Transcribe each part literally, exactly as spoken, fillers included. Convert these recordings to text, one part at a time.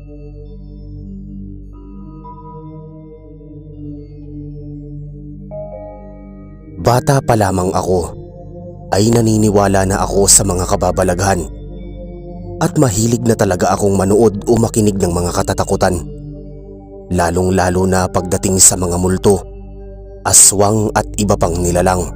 Bata pa lamang ako ay naniniwala na ako sa mga kababalaghan at mahilig na talaga akong manood o makinig ng mga katatakutan, lalong-lalo na pagdating sa mga multo, aswang at iba pang nilalang.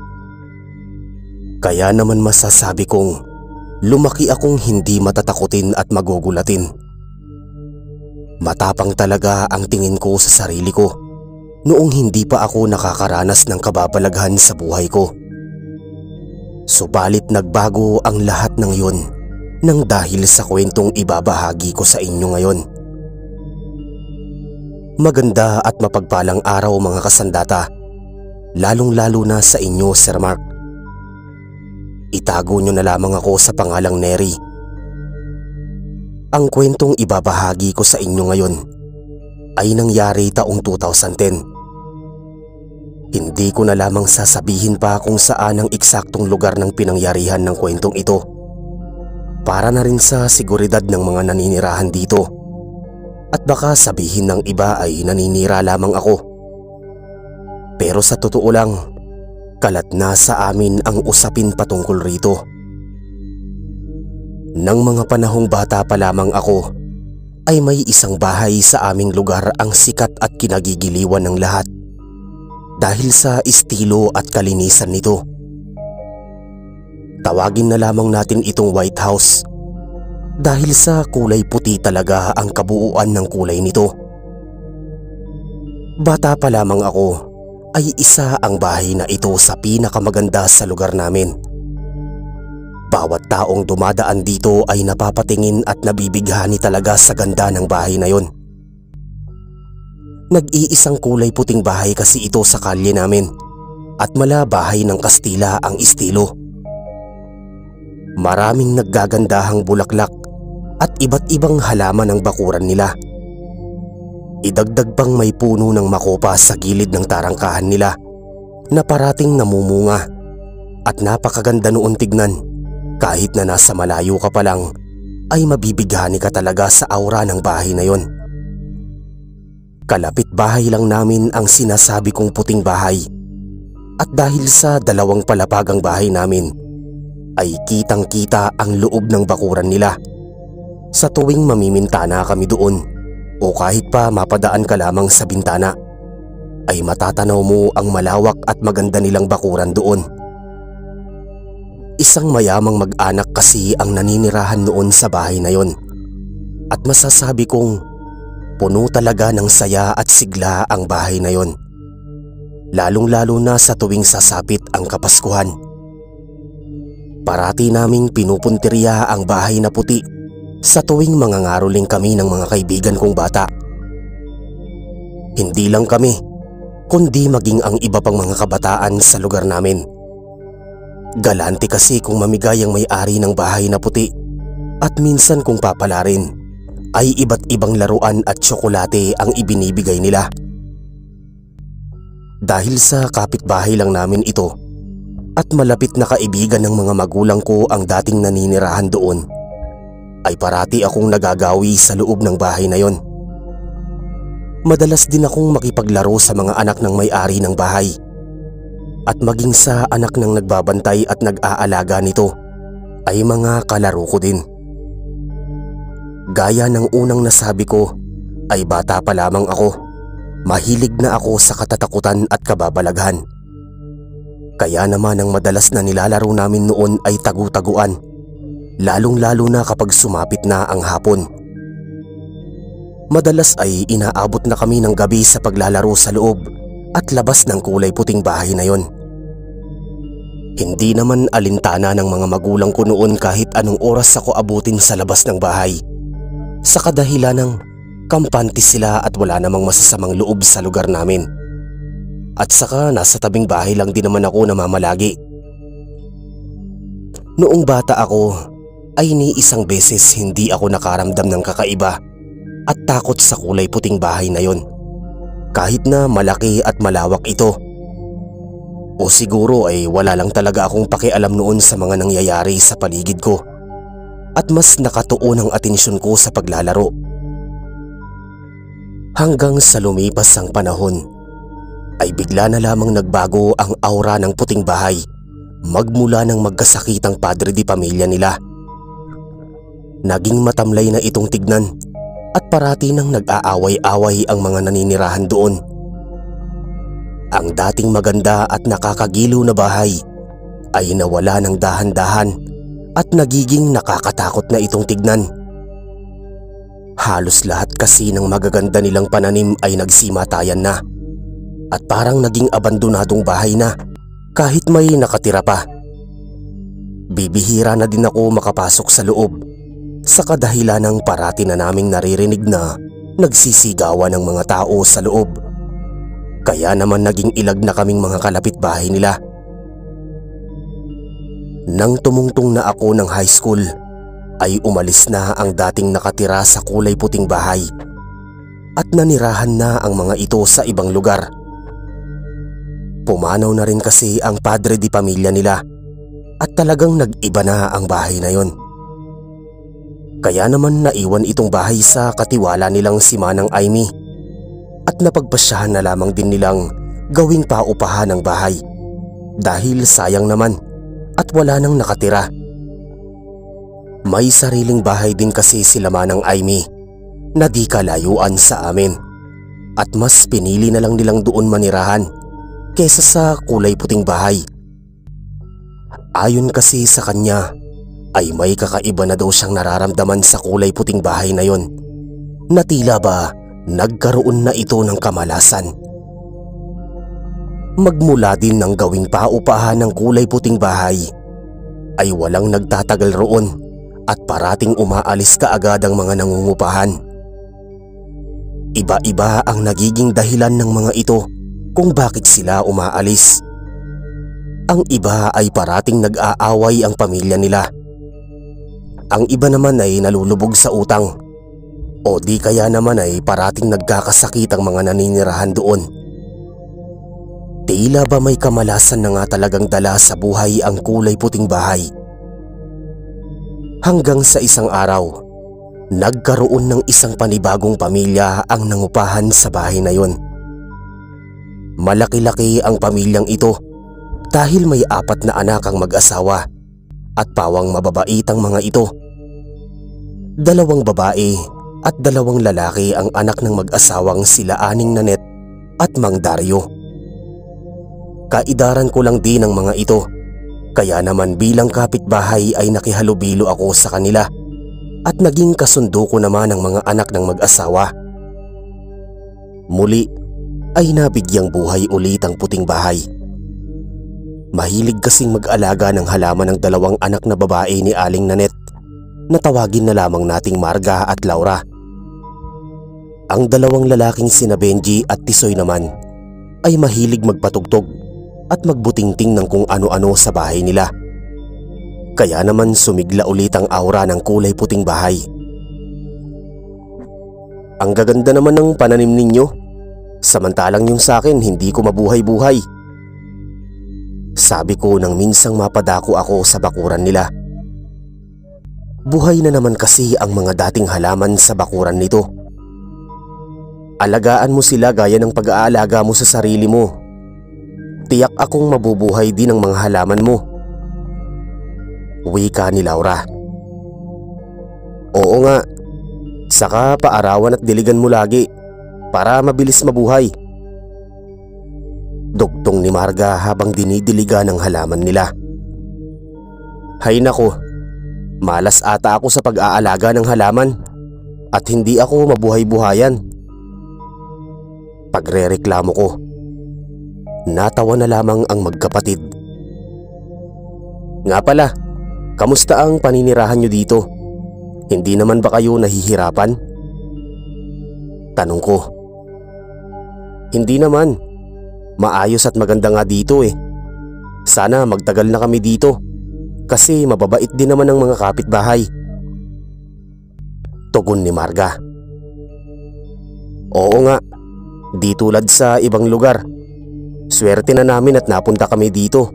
Kaya naman masasabi kong lumaki akong hindi matatakutin at magugulatin. Matapang talaga ang tingin ko sa sarili ko noong hindi pa ako nakakaranas ng kababalaghan sa buhay ko. Subalit nagbago ang lahat ng yun nang dahil sa kwentong ibabahagi ko sa inyo ngayon. Maganda at mapagpalang araw mga kasandata, lalong-lalo na sa inyo, Sir Mark. Itago nyo na lamang ako sa pangalang Neri. Ang kwentong ibabahagi ko sa inyo ngayon ay nangyari taong two thousand ten. Hindi ko na lamang sasabihin pa kung saan ang eksaktong lugar ng pinangyarihan ng kwentong ito, para na rin sa seguridad ng mga naninirahan dito. At baka sabihin ng iba ay naninira lamang ako. Pero sa totoo lang, kalat na sa amin ang usapin patungkol rito. Nang mga panahong bata pa lamang ako, ay may isang bahay sa aming lugar ang sikat at kinagigiliwan ng lahat dahil sa estilo at kalinisan nito. Tawagin na lamang natin itong White House dahil sa kulay puti talaga ang kabuuan ng kulay nito. Bata pa lamang ako ay isa ang bahay na ito sa pinakamaganda sa lugar namin. Bawat taong dumadaan dito ay napapatingin at nabibighani talaga sa ganda ng bahay na yon. Nag-iisang kulay puting bahay kasi ito sa kalye namin at mala bahay ng Kastila ang estilo. Maraming naggagandahang bulaklak at iba't ibang halaman ang bakuran nila. Idagdag pang may puno ng makopa sa gilid ng tarangkahan nila na parating namumunga at napakaganda noon tignan. Kahit na nasa malayo ka pa lang ay mabibighani ka talaga sa aura ng bahay na yon. Kalapit bahay lang namin ang sinasabi kong puting bahay at dahil sa dalawang palapagang bahay namin ay kitang-kita ang loob ng bakuran nila. Sa tuwing mamimintana kami doon o kahit pa mapadaan ka lamang sa bintana ay matatanaw mo ang malawak at maganda nilang bakuran doon. Isang mayamang mag-anak kasi ang naninirahan noon sa bahay na yon at masasabi kong puno talaga ng saya at sigla ang bahay na yon, lalong-lalo na sa tuwing sasapit ang Kapaskuhan. Parati naming pinupuntirya ang bahay na puti sa tuwing mangangaroling kami ng mga kaibigan kong bata. Hindi lang kami, kundi maging ang iba pang mga kabataan sa lugar namin. Galante kasi kung mamigay ang may-ari ng bahay na puti at minsan kung papalarin ay iba't ibang laruan at tsokolate ang ibinibigay nila. Dahil sa kapitbahay lang namin ito at malapit na kaibigan ng mga magulang ko ang dating naninirahan doon, ay parati akong nagagawi sa loob ng bahay na yon. Madalas din akong makipaglaro sa mga anak ng may-ari ng bahay at maging sa anak ng nagbabantay at nag-aalaga nito ay mga kalaro ko din. Gaya ng unang nasabi ko ay bata pa lamang ako, mahilig na ako sa katatakutan at kababalaghan. Kaya naman ang madalas na nilalaro namin noon ay tagu-taguan, lalong-lalo na kapag sumapit na ang hapon. Madalas ay inaabot na kami ng gabi sa paglalaro sa loob at labas ng kulay puting bahay na yon. Hindi naman alintana ng mga magulang ko noon kahit anong oras ako abutin sa labas ng bahay, sa kadahilan ng kampante sila at wala namang masasamang loob sa lugar namin. At saka nasa tabing bahay lang din naman ako namamalagi. Noong bata ako ay ni isang beses hindi ako nakaramdam ng kakaiba at takot sa kulay puting bahay na yon, kahit na malaki at malawak ito. O siguro ay wala lang talaga akong pakialam noon sa mga nangyayari sa paligid ko at mas nakatuon ang atensyon ko sa paglalaro Hanggang sa lumipas ang panahon, ay bigla na lamang nagbago ang aura ng puting bahay magmula ng magkasakitang padre di pamilya nila. Naging matamlay na itong tignan at parati nang nag-aaway-away ang mga naninirahan doon. Ang dating maganda at nakakagiliw na bahay ay nawala ng dahan-dahan at nagiging nakakatakot na itong tignan. Halos lahat kasi ng magaganda nilang pananim ay nagsimatayan na at parang naging abandonadong bahay na kahit may nakatira pa. Bibihira na din ako makapasok sa loob sa kadahilan ng parati na naming naririnig na nagsisigawan ng mga tao sa loob. Kaya naman naging ilag na kaming mga kalapit bahay nila. Nang tumungtong na ako ng high school, ay umalis na ang dating nakatira sa kulay puting bahay at nanirahan na ang mga ito sa ibang lugar. Pumanaw na rin kasi ang padre di pamilya nila at talagang nag-iba na ang bahay na yon. Kaya naman naiwan itong bahay sa katiwala nilang si Manang Aimee at napagpasyahan na lamang din nilang gawing paupahan ng bahay dahil sayang naman at wala nang nakatira. May sariling bahay din kasi sila Manang Aimee na di kalayuan sa amin at mas pinili na lang nilang doon manirahan kesa sa kulay puting bahay. Ayon kasi sa kanya ay may kakaiba na daw siyang nararamdaman sa kulay puting bahay na yon na tila ba nagkaroon na ito ng kamalasan. Magmula din ng gawing paupahan ng kulay puting bahay ay walang nagtatagal roon at parating umaalis kaagad ang mga nangungupahan. Iba-iba ang nagiging dahilan ng mga ito kung bakit sila umaalis. Ang iba ay parating nag-aaway ang pamilya nila. Ang iba naman ay nalulubog sa utang o di kaya naman ay parating nagkakasakit ang mga naninirahan doon. Tila ba may kamalasan na nga talagang dala sa buhay ang kulay puting bahay. Hanggang sa isang araw, nagkaroon ng isang panibagong pamilya ang nangupahan sa bahay na yon. Malaki-laki ang pamilyang ito dahil may apat na anak ang mag-asawa at pawang mababaitang mga ito. Dalawang babae at dalawang lalaki ang anak ng mag-asawang sila Aning Nanet at Mang Dario. Kaidaran ko lang din ang mga ito. Kaya naman bilang kapitbahay ay nakihalubilo ako sa kanila at naging kasundo ko naman ang mga anak ng mag-asawa. Muli ay nabigyang buhay ulit ang puting bahay. Mahilig kasing mag-alaga ng halaman ng dalawang anak na babae ni Aling Nanet na tawagin na lamang nating Marga at Laura. Ang dalawang lalaking sina Benji at Tisoy naman ay mahilig magpatugtog at magbutingting ng kung ano-ano sa bahay nila. Kaya naman sumigla ulit ang aura ng kulay puting bahay. Ang gaganda naman ng pananim ninyo, samantalang yung sa akin hindi ko mabuhay-buhay. Sabi ko nang minsang mapadako ako sa bakuran nila. Buhay na naman kasi ang mga dating halaman sa bakuran nito. Alagaan mo sila gaya ng pag-aalaga mo sa sarili mo. Tiyak akong mabubuhay din ang mga halaman mo. Wika ni Laura. Oo nga, saka paarawan at diligan mo lagi para mabilis mabuhay. Dugtong ni Marga habang dinidiligan ang halaman nila. Hay nako, malas ata ako sa pag-aalaga ng halaman at hindi ako mabuhay-buhayan. Pagrereklamo ko. Natawa na lamang ang magkapatid. Nga pala, kamusta ang paninirahan nyo dito? Hindi naman ba kayo nahihirapan? Tanong ko. Hindi naman. Maayos at maganda nga dito eh. Sana magtagal na kami dito kasi mababait din naman ang mga kapitbahay. Tugon ni Marga. Oo nga, di tulad sa ibang lugar. Swerte na namin at napunta kami dito.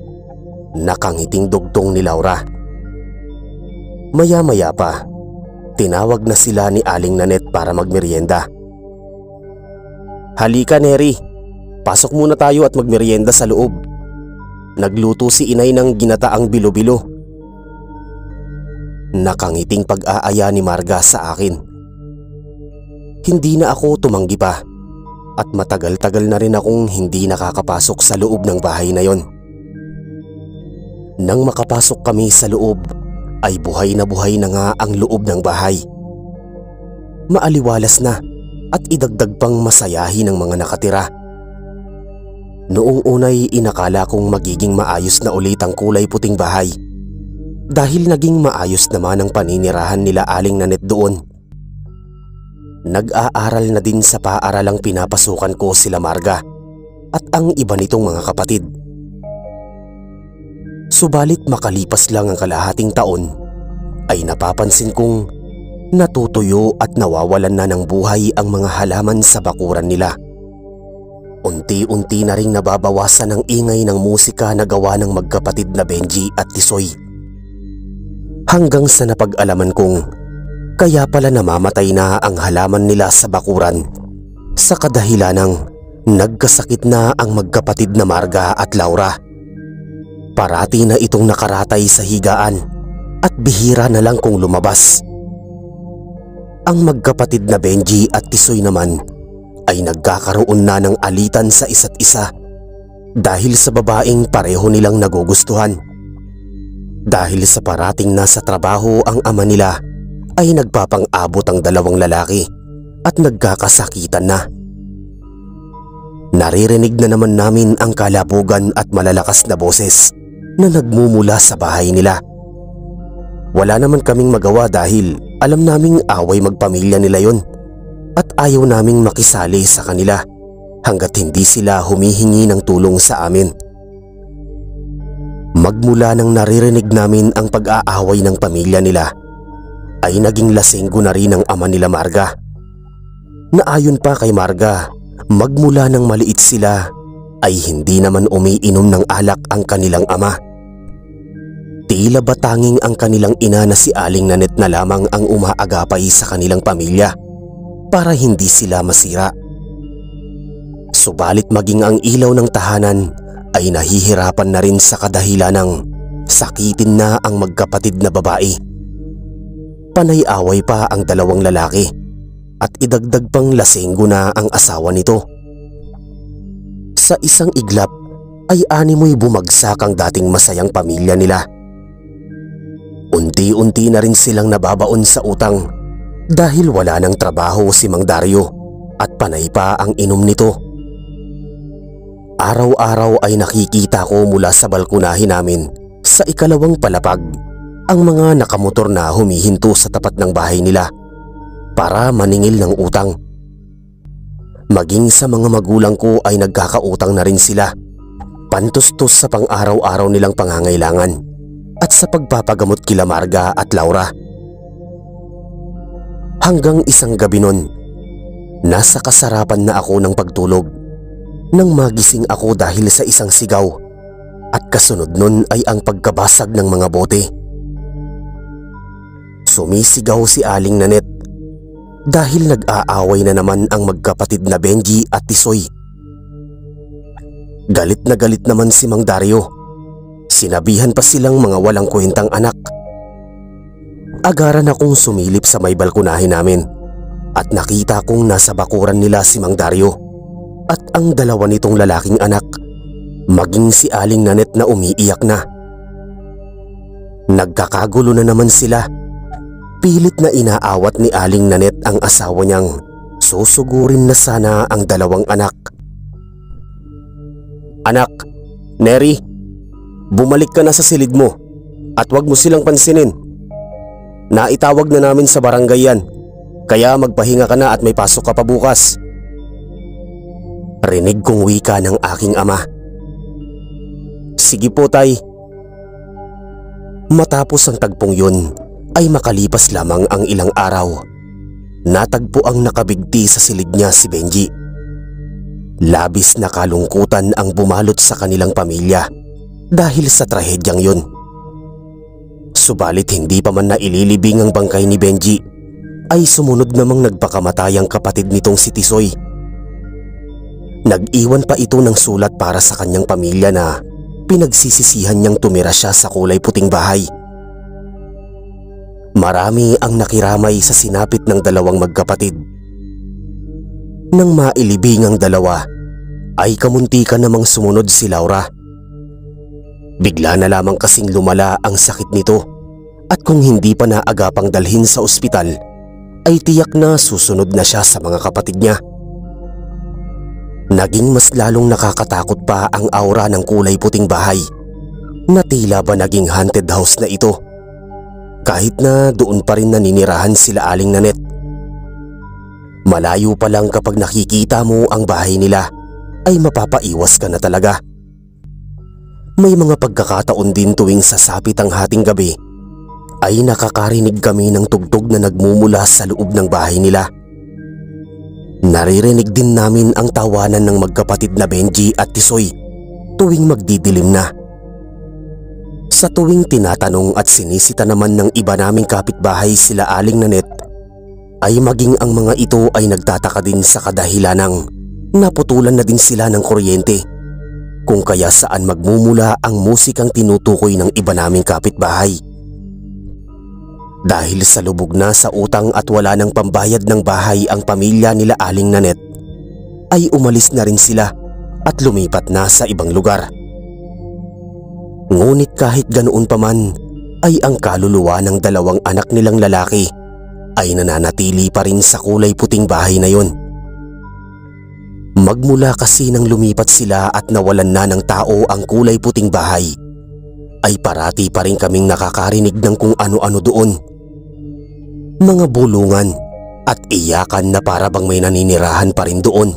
Nakangiting dugtong ni Laura. Maya-maya pa tinawag na sila ni Aling Nanet para magmerienda. "Halika, Neri. Pasok muna tayo at magmerienda sa loob. Nagluto si inay ng ginataang bilo-bilo." Nakangiting pag-aaya ni Marga sa akin. Hindi na ako tumanggi pa at matagal-tagal na rin akong hindi nakakapasok sa loob ng bahay na yon. Nang makapasok kami sa loob ay buhay na buhay na nga ang loob ng bahay. Maaliwalas na at idagdag pang masayahin ng mga nakatira. Noong unay inakala kong magiging maayos na ulit ang kulay puting bahay dahil naging maayos naman ang paninirahan nila Aling Nanet doon. Nag-aaral na din sa paaralang pinapasukan ko sila Marga at ang iba nitong mga kapatid. Subalit makalipas lang ang kalahating taon ay napapansin kong natutuyo at nawawalan na ng buhay ang mga halaman sa bakuran nila. Unti-unti na ring nababawasan ang ingay ng musika na gawa ng magkapatid na Benji at Tisoy. Hanggang sa napag-alaman kong kaya pala namamatay na ang halaman nila sa bakuran sa kadahilanang nagkasakit na ang magkapatid na Marga at Laura. Parati na itong nakaratay sa higaan at bihira na lang kung lumabas. Ang magkapatid na Benji at Tisoy naman ay nagkakaroon na ng alitan sa isa't isa dahil sa babaeng pareho nilang nagugustuhan. Dahil sa parating nasa trabaho ang ama nila ay nagpapang-abot ang dalawang lalaki at nagkakasakitan na. Naririnig na naman namin ang kalabugan at malalakas na boses na nagmumula sa bahay nila. Wala naman kaming magawa dahil alam naming away magpamilya nila yon at ayaw naming makisali sa kanila hanggat hindi sila humihingi ng tulong sa amin. Magmula nang naririnig namin ang pag-aaway ng pamilya nila ay naging lasenggo na rin ang ama nila Marga. Na ayon pa kay Marga, magmula nang maliit sila ay hindi naman umiinom ng alak ang kanilang ama. Tila ba tanging ang kanilang ina na si Aling Nanet na lamang ang umaagapay sa kanilang pamilya para hindi sila masira. Subalit maging ang ilaw ng tahanan ay nahihirapan na rin sa kadahilan ng sakitin na ang magkapatid na babae. Panay-away pa ang dalawang lalaki at idagdag pang lasenggo na ang asawa nito. Sa isang iglap ay animoy bumagsak ang dating masayang pamilya nila. Unti-unti na rin silang nababaon sa utang dahil wala ng trabaho si Mang Dario at panay pa ang inom nito. Araw-araw ay nakikita ko mula sa balkonahin namin sa ikalawang palapag ang mga nakamotor na humihinto sa tapat ng bahay nila para maningil ng utang. Maging sa mga magulang ko ay nagkakautang na rin sila, pantustos sa pang-araw-araw nilang pangangailangan at sa pagpapagamot kila Marga at Laura. Hanggang isang gabi nun, nasa kasarapan na ako ng pagtulog nang magising ako dahil sa isang sigaw at kasunod nun ay ang pagkabasag ng mga bote. Sumisigaw si Aling Nanet dahil nag-aaway na naman ang magkapatid na Benji at Tisoy. Galit na galit naman si Mang Dario. Sinabihan pa silang mga walang kwentang anak. Agaran akong sumilip sa may balkonahin namin at nakita kong nasa bakuran nila si Mang Dario at ang dalawa nitong lalaking anak, maging si Aling Nanet na umiiyak na. Nagkakagulo na naman sila. Pilit na inaawat ni Aling Nanet ang asawa niyang susugurin na sana ang dalawang anak. "Anak, Neri, bumalik ka na sa silid mo at wag mo silang pansinin. Naitawag na namin sa barangay yan, kaya magpahinga ka na at may pasok ka pa bukas." Rinig kong wika ng aking ama. "Sige po, tay." Matapos ang tagpong yun ay makalipas lamang ang ilang araw, natagpo ang nakabigti sa silid niya si Benji. Labis na kalungkutan ang bumalot sa kanilang pamilya dahil sa trahedyang yun. Subalit hindi pa man naililibing ang bangkay ni Benji ay sumunod namang nagpakamatay ang kapatid nitong si Tisoy. Nag-iwan pa ito ng sulat para sa kanyang pamilya na pinagsisisihan niyang tumira siya sa kulay puting bahay. Marami ang nakiramay sa sinapit ng dalawang magkapatid. Nang mailibing ang dalawa, ay kamuntikan namang sumunod si Laura. Bigla na lamang kasing lumala ang sakit nito at kung hindi pa naagapang dalhin sa ospital, ay tiyak na susunod na siya sa mga kapatid niya. Naging mas lalong nakakatakot pa ang aura ng kulay puting bahay na tila ba naging haunted house na ito, kahit na doon pa rin naninirahan sila Aling Nanet. Malayo pa lang kapag nakikita mo ang bahay nila ay mapapaiwas ka na talaga. May mga pagkakataon din tuwing sasapit ang hating gabi ay nakakarinig kami ng tugtog na nagmumula sa loob ng bahay nila. Naririnig din namin ang tawanan ng magkapatid na Benji at Tisoy tuwing magdidilim na. Sa tuwing tinatanong at sinisita naman ng iba naming kapitbahay sila Aling Nanet, ay maging ang mga ito ay nagtataka din sa kadahilanang naputulan na din sila ng kuryente, kung kaya saan magmumula ang musikang tinutukoy ng iba naming kapitbahay. Dahil sa lubog na sa utang at wala ng pambayad ng bahay ang pamilya nila Aling Nanet, ay umalis na rin sila at lumipat na sa ibang lugar. Ngunit kahit ganoon pa man, ay ang kaluluwa ng dalawang anak nilang lalaki ay nananatili pa rin sa kulay puting bahay na yon. Magmula kasi nang lumipat sila at nawalan na ng tao ang kulay puting bahay, ay parati pa rin kaming nakakarinig ng kung ano-ano doon. Mga bulungan at iyakan na para bang may naninirahan pa rin doon.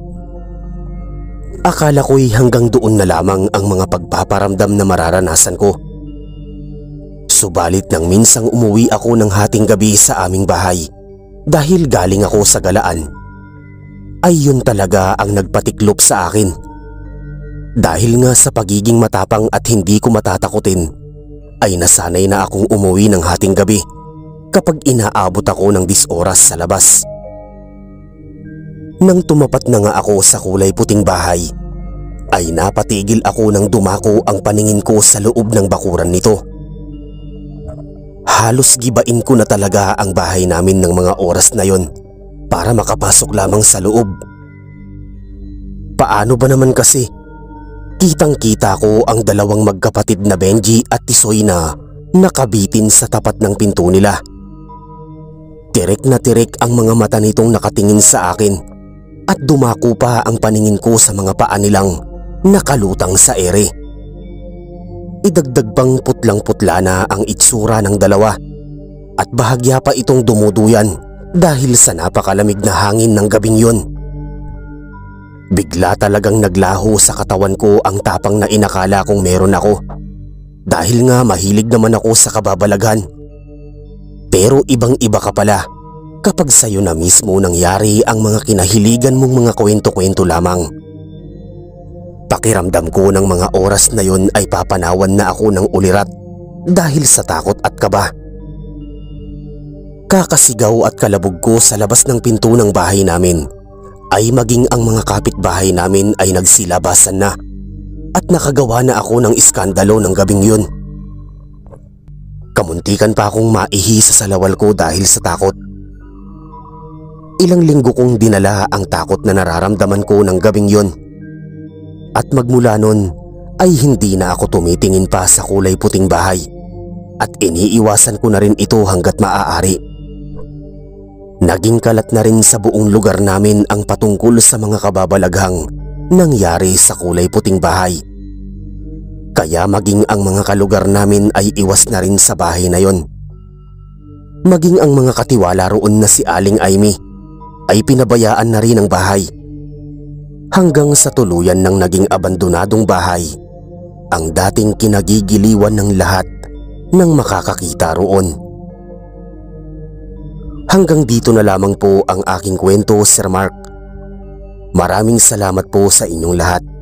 Akala ko'y hanggang doon na lamang ang mga pagpaparamdam na mararanasan ko. Subalit nang minsang umuwi ako ng hating gabi sa aming bahay dahil galing ako sa galaan, ay yun talaga ang nagpatiklop sa akin. Dahil nga sa pagiging matapang at hindi ko matatakutin, ay nasanay na akong umuwi ng hating gabi kapag inaabot ako ng dis oras sa labas. Nang tumapat na nga ako sa kulay puting bahay, ay napatigil ako nang dumako ang paningin ko sa loob ng bakuran nito. Halos gibain ko na talaga ang bahay namin ng mga oras na yon para makapasok lamang sa loob. Paano ba naman kasi? Kitang-kita ko ang dalawang magkapatid na Benji at Tisoy na nakabitin sa tapat ng pinto nila. Tirik na tirik ang mga mata nitong nakatingin sa akin at dumako pa ang paningin ko sa mga paa nilang nakalutang sa ere. Idagdag pang putlang-putla na ang itsura ng dalawa at bahagya pa itong dumuduyan dahil sa napakalamig na hangin ng gabing yun. Bigla talagang naglaho sa katawan ko ang tapang na inakala kong meron ako, dahil nga mahilig naman ako sa kababalaghan. Pero ibang-iba ka pala kapag sa'yo na mismo nangyari ang mga kinahiligan mong mga kwento-kwento lamang. Pakiramdam ko ng mga oras na yon ay papanawan na ako ng ulirat dahil sa takot at kaba. Kakasigaw at kalabog ko sa labas ng pinto ng bahay namin, ay maging ang mga kapitbahay namin ay nagsilabasan na at nakagawa na ako ng iskandalo ng gabing yun. Kamuntikan pa akong maihi sa salawal ko dahil sa takot. Ilang linggo kong dinala ang takot na nararamdaman ko ng gabing yun. At magmula nun ay hindi na ako tumitingin pa sa kulay puting bahay at iniiwasan ko na rin ito hanggat maaari. Naging kalat na rin sa buong lugar namin ang patungkol sa mga kababalaghang nangyari sa kulay puting bahay. Kaya maging ang mga kalugar namin ay iwas na rin sa bahay na yon. Maging ang mga katiwala roon na si Aling Aimee ay pinabayaan na rin ang bahay. Hanggang sa tuluyan ng naging abandonadong bahay ang dating kinagigiliwan ng lahat ng makakakita roon. Hanggang dito na lamang po ang aking kwento, Sir Mark. Maraming salamat po sa inyong lahat.